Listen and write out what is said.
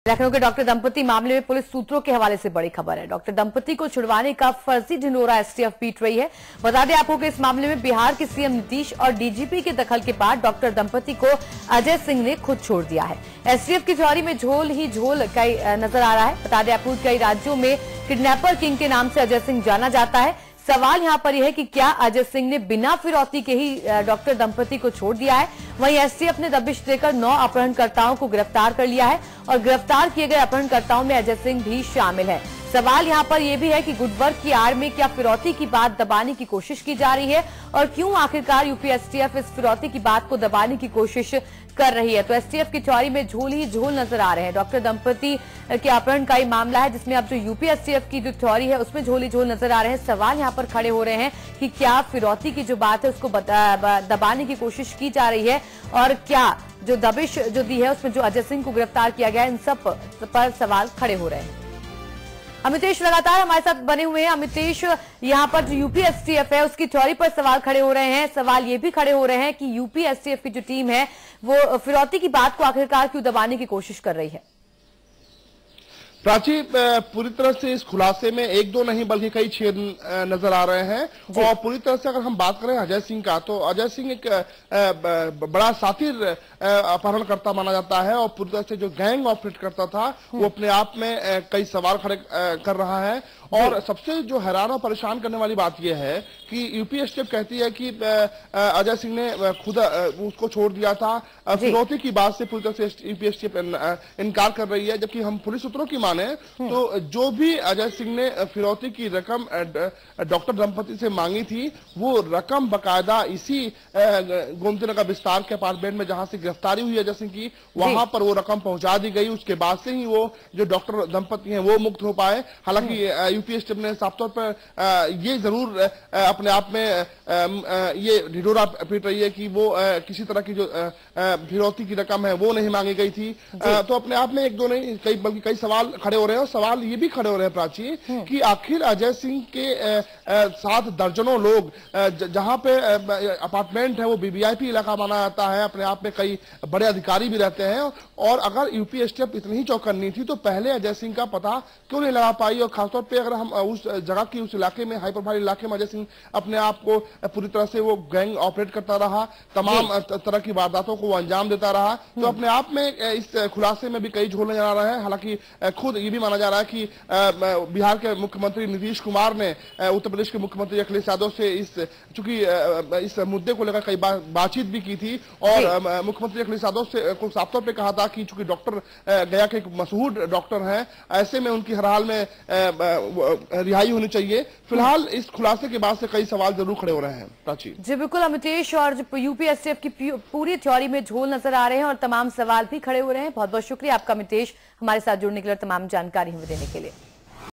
लखनऊ के डॉक्टर दंपति मामले में पुलिस सूत्रों के हवाले से बड़ी खबर है। डॉक्टर दंपति को छुड़वाने का फर्जी ढिंढोरा एसटीएफ पीट रही है। बता दें आपको कि इस मामले में बिहार के सीएम नीतीश और डीजीपी के दखल के बाद डॉक्टर दंपति को अजय सिंह ने खुद छोड़ दिया है। एसटीएफ की थ्योरी में झोल ही झोल कई नजर आ रहा है। बता दें आपको कई राज्यों में किडनैपर किंग के नाम से अजय सिंह जाना जाता है। सवाल यहां पर यह है कि क्या अजय सिंह ने बिना फिरौती के ही डॉक्टर दंपति को छोड़ दिया है। वहीं एसटीएफ ने दबिश देकर 9 अपहरणकर्ताओं को गिरफ्तार कर लिया है और गिरफ्तार किए गए अपहरणकर्ताओं में अजय सिंह भी शामिल है। सवाल यहां पर यह भी है कि गुडवर्क की आड़ में क्या फिरौती की बात दबाने की कोशिश की जा रही है और क्यों आखिरकार यूपी एसटीएफ इस फिरौती की बात को दबाने की कोशिश कर रही है। तो एसटीएफ की थ्योरी में झोल ही झोल नजर आ रहे हैं। डॉक्टर दंपति के अपहरण का ही मामला है जिसमें अब जो यूपी एसटीएफ की जो थ्योरी है उसमें झोल ही झोल नजर आ रहे हैं। सवाल यहां पर खड़े हो रहे हैं कि क्या फिरौती की जो बात है उसको दबाने की कोशिश की जा रही है और क्या जो दबिश जो दी है उसमें जो अजय सिंह को गिरफ्तार किया गया है, इन सब पर सवाल खड़े हो रहे हैं। अमितेश लगातार हमारे साथ बने हुए हैं। अमितेश, यहाँ पर जो यूपी एसटीएफ है उसकी थ्योरी पर सवाल खड़े हो रहे हैं। सवाल ये भी खड़े हो रहे हैं कि यूपी एसटीएफ की जो टीम है वो फिरौती की बात को आखिरकार क्यों दबाने की कोशिश कर रही है। प्राची, पूरी तरह से इस खुलासे में एक दो नहीं बल्कि कई छेद नजर आ रहे हैं और पूरी तरह से अगर हम बात करें अजय सिंह का, तो अजय सिंह एक बड़ा सातिर अपहरणकर्ता माना जाता है और पूरी तरह से जो गैंग ऑपरेट करता था वो अपने आप में कई सवाल खड़े कर रहा है। और सबसे जो हैरान और परेशान करने वाली बात यह है कि यूपी एसटीएफ कहती है कि अजय सिंह ने खुद उसको छोड़ दिया था। फिरौती की बात से पूरी तरह से यूपी एसटीएफ इनकार कर रही है, जबकि हम पुलिस सूत्रों की माने तो जो भी अजय सिंह ने फिरौती की रकम डॉक्टर दंपति से मांगी थी वो रकम बकायदा इसी गोमतीनगर विस्तार के अपार्टमेंट में जहां से गिरफ्तारी हुई अजय सिंह की वहां पर वो रकम पहुंचा दी गई। उसके बाद से ही वो जो डॉक्टर दंपति हैं वो मुक्त हो पाए। हालांकि यूपी एसटीएफ ने साफ तौर पर ये जरूर अपने आप में ये ढिंढोरा पीट रही है कि वो किसी तरह की जो फिरौती की रकम है वो नहीं मांगी गई थी। तो अपने आप में एक दो नहीं कई बल्कि कई सवाल खड़े हो रहे हैं और सवाल ये भी खड़े हो रहे हैं प्राची कि आखिर अजय सिंह के साथ दर्जनों लोग जहां पे अपार्टमेंट है वो वीवीआईपी इलाका माना जाता है, अपने आप में कई बड़े अधिकारी भी रहते हैं और अगर यूपी एसटीएफ इतनी ही चौकन्नी थी तो पहले अजय सिंह का पता क्यों नहीं लगा पाई। और खासतौर पर अगर हम उस जगह की उस इलाके में हाई प्रोफाइल इलाके में अजय सिंह अपने आप को पूरी तरह से वो गैंग ऑपरेट करता रहा, तमाम तरह की वारदातों को वो अंजाम देता रहा, तो अपने आप में इस खुलासे में भी कई झोल नजर आ रहा है। हालांकि खुद ये भी माना जा रहा है कि बिहार के मुख्यमंत्री नीतीश कुमार ने उत्तर प्रदेश के मुख्यमंत्री अखिलेश यादव से चूंकि इस मुद्दे को लेकर कई बार बातचीत भी की थी और मुख्यमंत्री अखिलेश यादव से को साफ तौर पर कहा था कि चूंकि डॉक्टर गया के एक मशहूर डॉक्टर हैं, ऐसे में उनकी हर हाल में रिहाई होनी चाहिए। फिलहाल इस खुलासे के बाद से कई सवाल जरूर खड़े हो रहे हैं प्राची। जी बिल्कुल अमितेश, और यूपी एसटीएफ की पूरी थ्योरी में झोल नजर आ रहे हैं और तमाम सवाल भी खड़े हो रहे हैं। बहुत बहुत शुक्रिया आपका अमितेश, हमारे साथ जुड़ने के लिए, तमाम जानकारी हमें देने के लिए।